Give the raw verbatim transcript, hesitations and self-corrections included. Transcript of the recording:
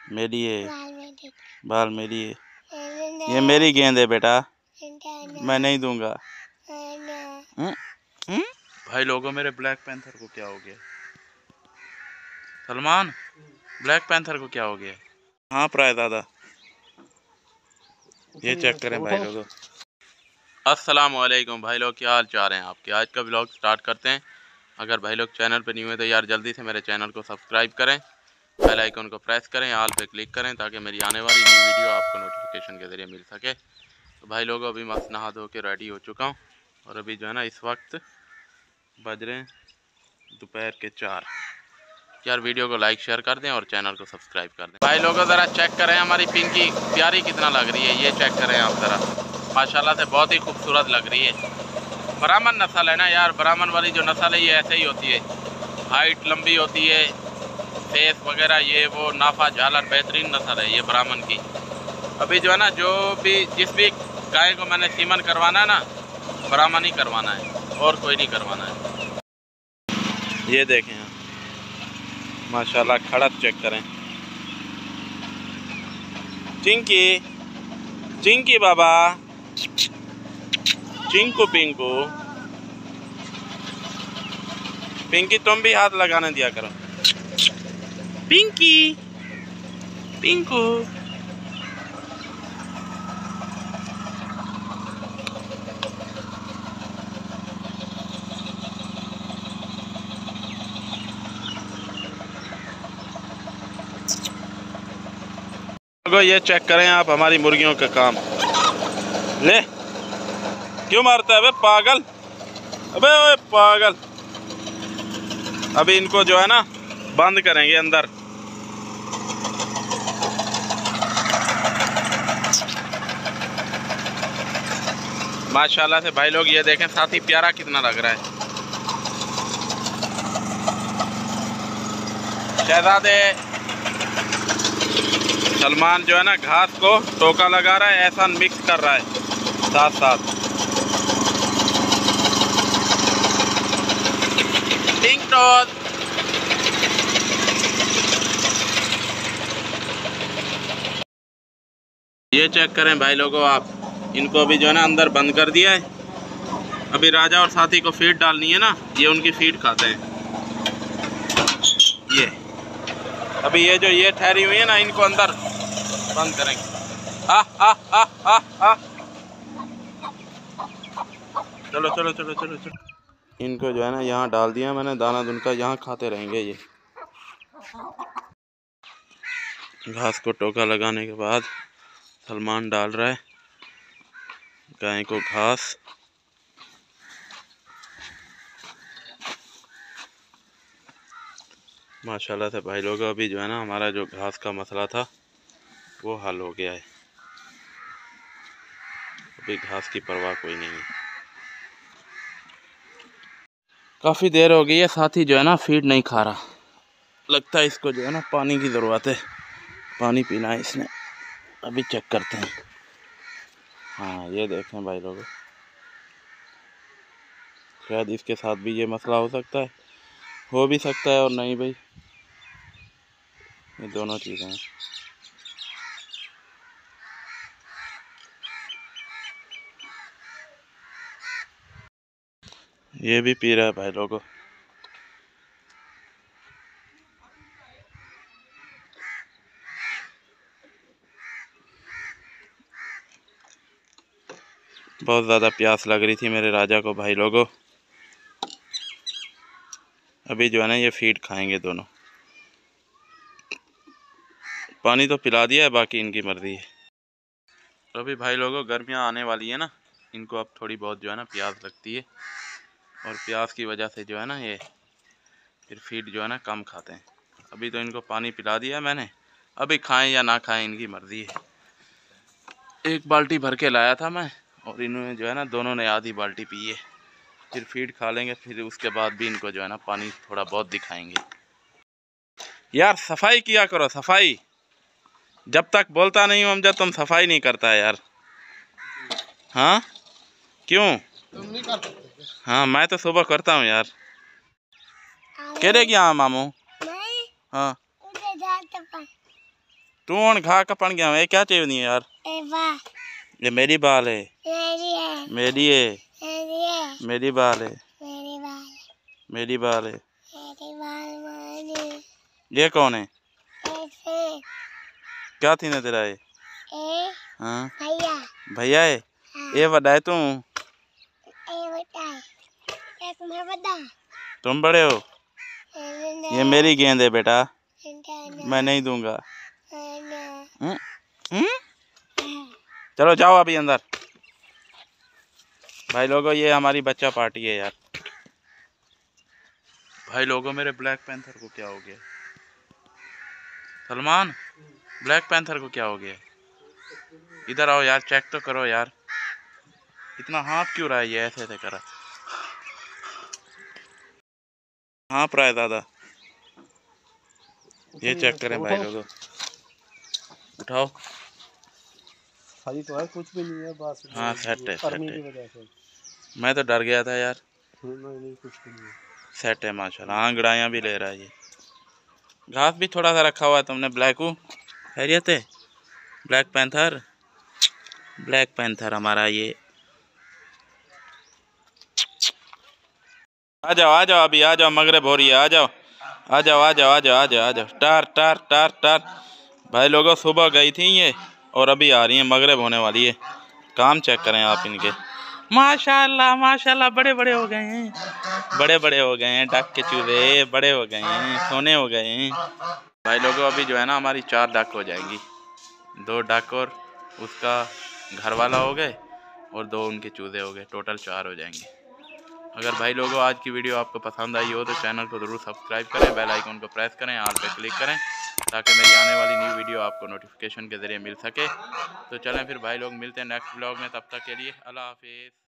मेरी है, बाल मेरी है, ये मेरी गेंद है बेटा, मैं नहीं दूंगा। हुँ? हुँ? भाई लोगों, मेरे ब्लैक पैंथर को क्या हो गया? सलमान, ब्लैक पैंथर को क्या हो गया? हाँ प्राय दादा, ये चेक करें भाई लोगों। अस्सलाम वालेकुम भाई लोग, क्या हाल चाल हैं आपके? आज का व्लॉग स्टार्ट करते हैं। अगर भाई लोग चैनल पे न्यू है तो यार जल्दी से मेरे चैनल को सब्सक्राइब करें, बेल आइकन को प्रेस करें, ऑल पे क्लिक करें ताकि मेरी आने वाली न्यू वीडियो आपको नोटिफिकेशन के ज़रिए मिल सके। तो भाई लोगों, अभी मस्त नहा धो के रेडी हो चुका हूँ और अभी जो है ना इस वक्त बज रहे हैं दोपहर के चार। यार वीडियो को लाइक शेयर कर दें और चैनल को सब्सक्राइब कर दें। भाई लोगों ज़रा चेक करें हमारी पिंकी प्यारी कितना लग रही है, ये चेक करें आप ज़रा, माशाल्लाह से बहुत ही खूबसूरत लग रही है। ब्राह्मण नस्ल है ना यार, ब्राह्मण वाली जो नस्ल है ये ऐसे ही होती है, हाइट लंबी होती है, फेस वगैरह ये वो नाफा झालर बेहतरीन नस्ल है ये ब्राह्मण की। अभी जो है ना जो भी जिस भी गाय को मैंने सीमन करवाना है ना, ब्राह्मण ही करवाना है और कोई नहीं करवाना है। ये देखें माशाल्लाह, खड़क चेक करें। चिंकी चिंकी बाबा, चिंकू पिंकू, पिंकी तुम भी हाथ लगाने दिया करो। पिंकी पिंकू, ये चेक करें आप हमारी मुर्गियों का काम। ले क्यों मारता है बे पागल, अबे ओए पागल। अभी इनको जो है ना बंद करेंगे अंदर। माशाल्लाह से भाई लोग ये देखें साथी प्यारा कितना लग रहा है। शहजादे सलमान जो है ना घास को टोका लगा रहा है, ऐसा मिक्स कर रहा है साथ साथ। पिंक टोज, ये चेक करें भाई लोगों आप, इनको अभी जो है ना अंदर बंद कर दिया है। अभी राजा और साथी को फीड डालनी है ना, ये उनकी फीड खाते हैं। ये अभी ये जो ये ठहरी हुई है ना, इनको अंदर बंद करेंगे। आ आ आ आ आ चलो चलो चलो चलो चलो। इनको जो है ना यहाँ डाल दिया मैंने दाना दुनका, यहाँ खाते रहेंगे ये। घास को टोका लगाने के बाद सलमान डाल रहा है गाय को घास। माशाल्लाह से भाई लोग अभी जो है ना हमारा जो घास का मसला था वो हल हो गया है। अभी घास की परवाह कोई नहीं है। काफ़ी देर हो गई है, साथी जो है ना फीड नहीं खा रहा, लगता है इसको जो है ना पानी की ज़रूरत है, पानी पीना है इसने। अभी चेक करते हैं। हाँ ये देखें भाई लोग, शायद इसके साथ भी ये मसला हो सकता है, हो भी सकता है और नहीं भाई, ये दोनों चीज़ें हैं। ये भी पी रहा है भाई लोगों। बहुत ज़्यादा प्यास लग रही थी मेरे राजा को भाई लोगों। अभी जो है ना ये फीड खाएंगे दोनों। पानी तो पिला दिया है, बाकी इनकी मर्जी है। तो अभी भाई लोगों गर्मियाँ आने वाली है ना, इनको अब थोड़ी बहुत जो है ना प्यास लगती है और प्यास की वजह से जो है ना ये फिर फीड जो है ना कम खाते हैं। अभी तो इनको पानी पिला दिया मैंने, अभी खाएं या ना खाएं इनकी मर्जी है। एक बाल्टी भर के लाया था मैं और इन्होंने जो है ना दोनों ने आधी बाल्टी पी है। फिर फीड खा लेंगे, फिर उसके बाद भी इनको जो है ना पानी थोड़ा बहुत दिखाएंगे। यार सफाई किया करो, सफाई। जब तक बोलता नहीं हूँ हम, जब तुम सफाई नहीं करता है यार। हाँ क्यों? तुम नहीं कर सकते? हाँ मैं तो सुबह करता हूँ यार। कह रहे क्या मामू? हाँ तू हूँ घा कपन गया है क्या चाहिए नहीं यार ये मेरी बाल है मेरी है मेरी बाल है मेरी बाल है ये कौन है क्या थी ना तेरा ये हाँ भैया है ये बड़ा है तू तुम बड़े हो ये मेरी गेंद है बेटा मैं नहीं दूंगा हुँ? हुँ? चलो जाओ अभी अंदर। भाई लोगों ये हमारी बच्चा पार्टी है यार। भाई लोगों मेरे ब्लैक पैंथर को क्या हो गया? सलमान ब्लैक पैंथर को क्या हो गया? इधर आओ यार चेक तो करो यार। इतना हाँफ क्यों रहा है ये ऐसे ऐसे करा हाँफ रहा है दादा। ये चेक करें भाई लोगों। उठाओ खाली तो है कुछ भी नहीं है बस। हाँ सेट है, सेट है। मैं तो डर गया था यार। नहीं नहीं कुछ भी नहीं है। सेट है माशाल्लाह। हाँ गड़ाइयाँ भी ले रहा है ये। घास भी थोड़ा सा रखा हुआ है तुमने। ब्लैकू खैरियत है? ब्लैक पैंथर ब्लैक पैंथर हमारा ये। आ जाओ आ जाओ अभी आ जाओ मगरिब हो रही है। आ जाओ आ जाओ आ जाओ आ जाओ आ जाओ आ जाओ टार टार टार टार। भाई लोगों सुबह गई थी ये और अभी आ रही है। मगरिब होने वाली है। काम चेक करें आप इनके। माशाल्लाह माशाल्लाह बड़े बड़े हो गए हैं। बड़े बड़े हो गए हैं। डक के चूहे बड़े हो गए हैं। सोने हो गए हैं। भाई लोगों अभी जो है ना हमारी चार डक हो जाएंगी। दो डक और उसका घर वाला हो गए और दो उनके चूजे हो गए। टोटल चार हो जाएंगे। अगर भाई लोगों आज की वीडियो आपको पसंद आई हो तो चैनल को ज़रूर सब्सक्राइब करें। बेल आइकन को प्रेस करें। ऑल पे क्लिक करें ताकि मेरी आने वाली न्यू वीडियो आपको नोटिफिकेशन के ज़रिए मिल सके। तो चलें फिर भाई लोग मिलते हैं नेक्स्ट ब्लॉग में। तब तक के लिए अल्लाह हाफिज़।